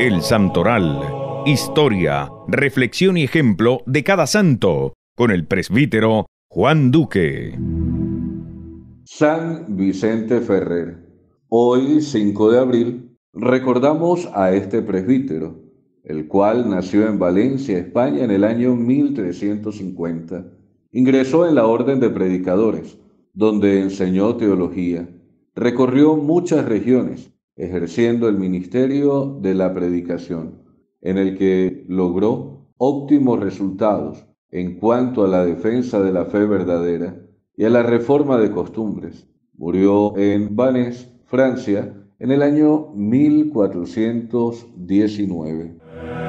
El Santoral. Historia, reflexión y ejemplo de cada santo, con el presbítero Juan Duque. San Vicente Ferrer. Hoy, 5 de abril, recordamos a este presbítero, el cual nació en Valencia, España, en el año 1350. Ingresó en la Orden de Predicadores, donde enseñó teología. Recorrió muchas regiones, ejerciendo el ministerio de la predicación, en el que logró óptimos resultados en cuanto a la defensa de la fe verdadera y a la reforma de costumbres. Murió en Vannes, Francia, en el año 1419.